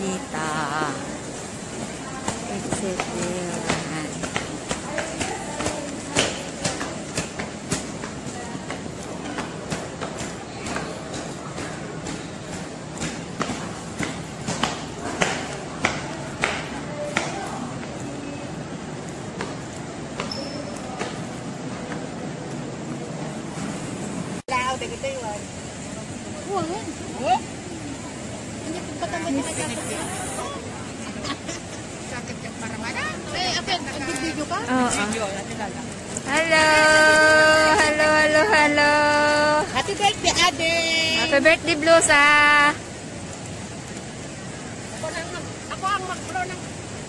Margarita, etc. Hello, hello, hello, hello. Happy birthday, Ade. Happy birthday, Blusa. Ako ang mag-blow ng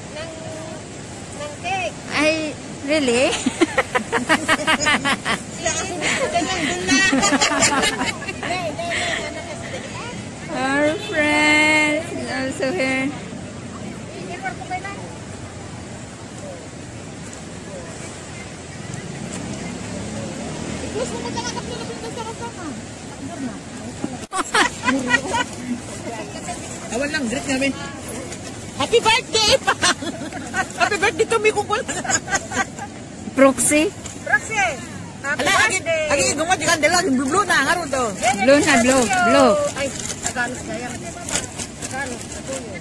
cake. Ay, really? Our friends is also here. Awan lang, greet kami. Happy birthday! Happy birthday to me kukul. Proxy? Proxy! Happy birthday! Agi, gumot yung kandela, blue na, nga rin to. Blue na, blue, blue. Ay, Tagalog na yan. Tagalog, natuloy.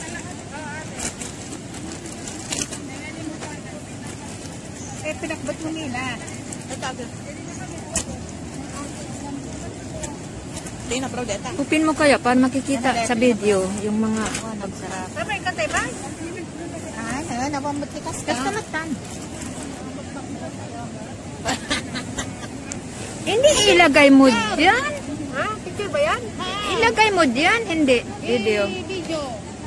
Pinakbat mo nila. Tagalog. Hindi na, bro, deta. Upin mo kaya para makikita sa video yung mga pagsarap. Pero may katay ba? Ay, napamot ni Kas. Kastamatan. Hindi ilagay mo dyan. Ha? Picture ba yan? Ilagay mo dyan. Hindi. Video. Video.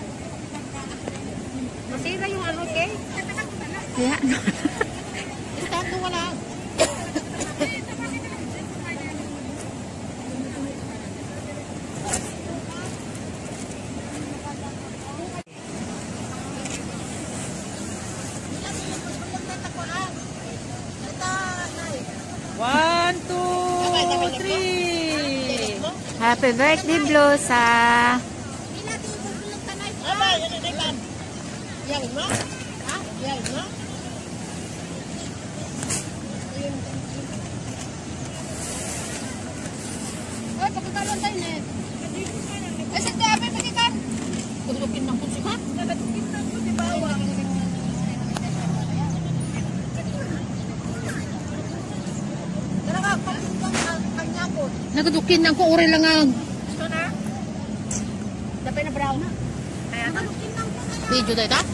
Masira yung ano, okay? Yan. Estado wala. One, two, three. Happy birthday, Blusa. Yang mo? Ha? Yang mo? Ay, pagkakalon tayo na. Ay, sa tabi, pagkakan. Kutukin ng kunsi ka? Kutukin ng kunsi bawa. Nagadukin ng ko, uri lang ang. Gusto na? Dapat na brown na. Video tayo ta?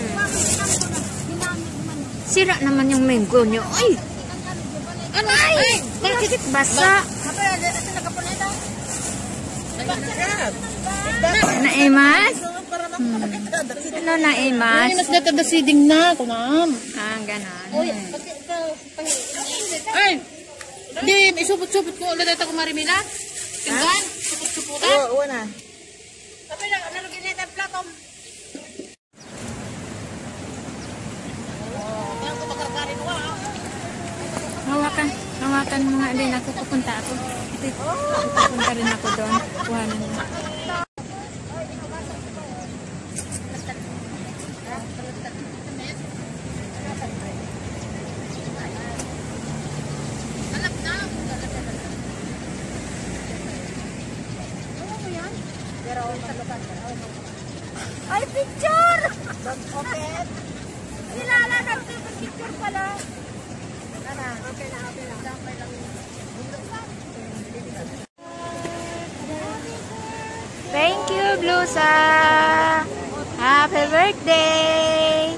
Sira naman yung mango nyo. Ay! Ano? Ay! Bakit basa? Naimas? Ano naimas? Naimas na kada siding na. Kunam. Ah, ganon. Ay! Di, isupot-supot ko ulit ito kumarimila. Tinggan? Supot-suputan? Oo, na. Tapi na, nalagyan na ito platong. Hawakan mga din ako. Pupunta ako. Pupunta rin ako doon. Kuhanan mo. Ay, picture! Okay. Kilala na picture pala. Okay na. Thank you, Blusa. Happy birthday.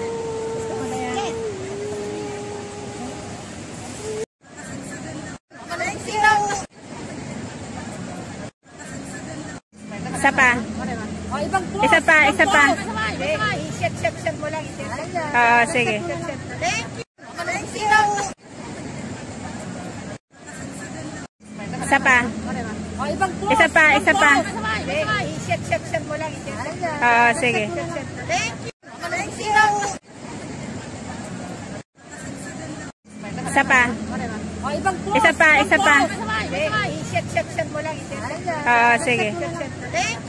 Isa pa. Isa pa. I-set mo lang. Oo, sige. Isa pa. Isa pa. I-set mo lang. Oo, sige. Isa pa. Isa pa. I-set mo lang. Oo, sige.